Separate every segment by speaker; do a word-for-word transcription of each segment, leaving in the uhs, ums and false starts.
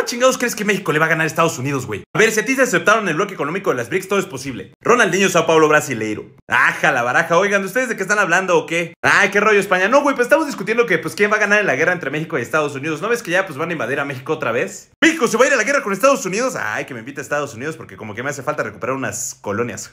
Speaker 1: chingados crees que México le va a ganar a Estados Unidos, güey? A ver, si a ti se aceptaron el bloque económico de las BRICS, todo es posible. Ronaldinho, Sao Paulo, brasileiro. Aja, la baraja. Oigan, ¿ustedes de qué están hablando o qué? Ay, qué rollo España. No, güey, pues estamos discutiendo que, pues, quién va a ganar en la guerra entre México y Estados Unidos. ¿No ves que ya, pues, van a invadir a México otra vez? ¿México se va a ir a la guerra con Estados Unidos? Ay, que me invite a Estados Unidos porque como que me hace falta recuperar unas colonias.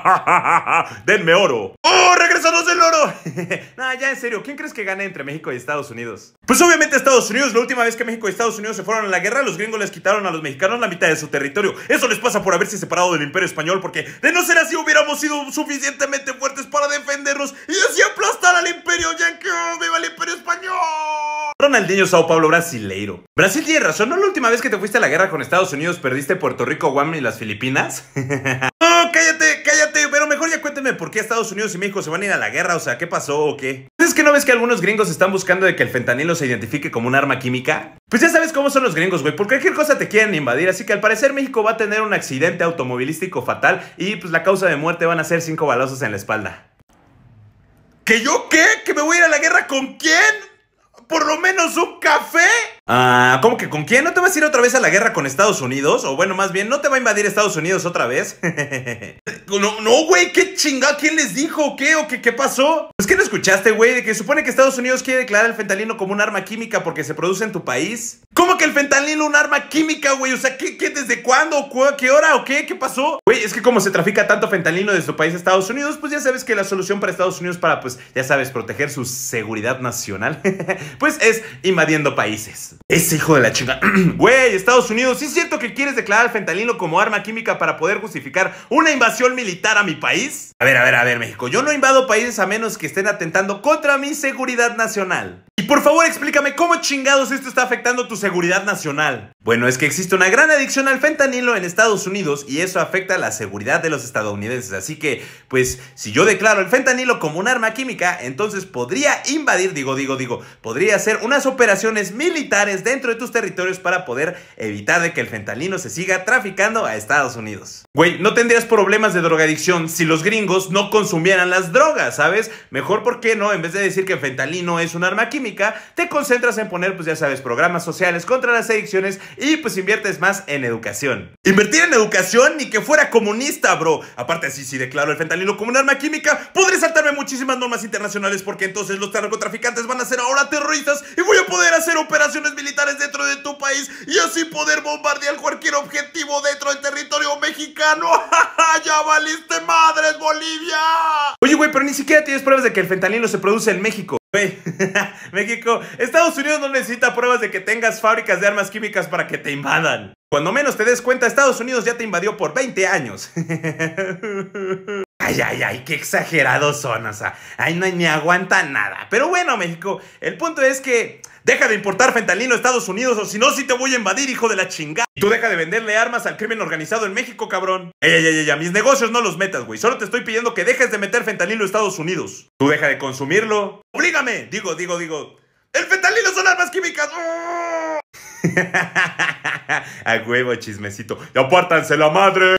Speaker 1: ¡Denme oro! ¡Oh, regresanos el oro! Nah, ya en serio, ¿quién crees que gane entre México y Estados Unidos? Pues obviamente Estados Unidos. La última vez que México y Estados Unidos se fueron a la guerra, los gringos les quitaron a los mexicanos la mitad de su territorio. Eso les pasa por haberse separado del Imperio Español, porque de no ser así hubiéramos sido suficientemente fuertes para defendernos y así aplastar al Imperio Yankee. ¡Viva el Imperio Español! Ronaldinho, Sao Paulo, brasileiro. Brasil tiene razón, ¿no? La última vez que te fuiste a la guerra con Estados Unidos perdiste Puerto Rico, Guam y las Filipinas. ¡Oh, cállate, cállate! Pero mejor ya cuénteme por qué Estados Unidos y México se van a ir a la guerra. O sea, ¿qué pasó o qué? ¿Es que no ves que algunos gringos están buscando de que el fentanilo se identifique como un arma química? Pues ya sabes cómo son los gringos, güey. Por cualquier cosa te quieren invadir. Así que al parecer México va a tener un accidente automovilístico fatal y pues la causa de muerte van a ser cinco balazos en la espalda. ¿Que yo qué? ¿Que me voy a ir a la guerra con quién? ¿Por lo menos un café? Ah, ¿cómo que con quién? ¿No te vas a ir otra vez a la guerra con Estados Unidos? O bueno, más bien, ¿no te va a invadir Estados Unidos otra vez? No, no, güey, ¿qué chingada? ¿Quién les dijo? ¿O qué? ¿O qué, qué pasó? Pues que no escuchaste, güey, de que supone que Estados Unidos quiere declarar el fentanilo como un arma química porque se produce en tu país. ¿Cómo que el fentanilo un arma química, güey? O sea, ¿qué, qué, desde cuándo? ¿Qué hora? ¿O qué? ¿Qué pasó? Güey, es que como se trafica tanto fentanilo desde tu país a Estados Unidos, pues ya sabes que la solución para Estados Unidos para, pues, ya sabes, proteger su seguridad nacional, pues es invadiendo países. Ese hijo de la chinga. Güey, Estados Unidos, ¿sí es cierto que quieres declarar el fentanilo como arma química para poder justificar una invasión militar a mi país? A ver, a ver, a ver, México, yo no invado países a menos que estén atentando contra mi seguridad nacional. Y por favor explícame cómo chingados esto está afectando tu seguridad nacional. Bueno, es que existe una gran adicción al fentanilo en Estados Unidos y eso afecta la seguridad de los estadounidenses. Así que, pues, si yo declaro el fentanilo como un arma química, entonces podría invadir, digo, digo, digo, podría hacer unas operaciones militares dentro de tus territorios para poder evitar de que el fentanilo se siga traficando a Estados Unidos. Güey, no tendrías problemas de drogadicción si los gringos no consumieran las drogas, ¿sabes? Mejor, ¿por qué no? En vez de decir que el fentanilo es un arma química, te concentras en poner, pues ya sabes, programas sociales contra las adicciones y pues inviertes más en educación. ¿Invertir en educación? Ni que fuera comunista, bro. Aparte, así, si declaro el fentanilo como un arma química, podré saltarme muchísimas normas internacionales porque entonces los narcotraficantes van a ser ahora terroristas y voy a poder hacer operaciones militares dentro de tu país y así poder bombardear cualquier objetivo dentro del territorio mexicano. ¡Ya valiste madres, Bolivia! Oye, güey, pero ni siquiera tienes pruebas de que el fentanilo se produce en México. Güey, México, Estados Unidos no necesita pruebas de que tengas fábricas de armas químicas para que te invadan. Cuando menos te des cuenta, Estados Unidos ya te invadió por veinte años. Ay, ay, ay, qué exagerados son, o sea, ay, no, ni aguanta nada. Pero bueno, México, el punto es que deja de importar fentanilo a Estados Unidos o si no, sí te voy a invadir, hijo de la chingada. Y tú deja de venderle armas al crimen organizado en México, cabrón. Ey, ey, ey, ey, mis negocios no los metas, güey. Solo te estoy pidiendo que dejes de meter fentanilo a Estados Unidos. Tú deja de consumirlo. Oblígame. Digo, digo, digo. ¡El fentanilo son armas químicas! ¡Oh! A huevo, chismecito. ¡Ya apártanse la madre!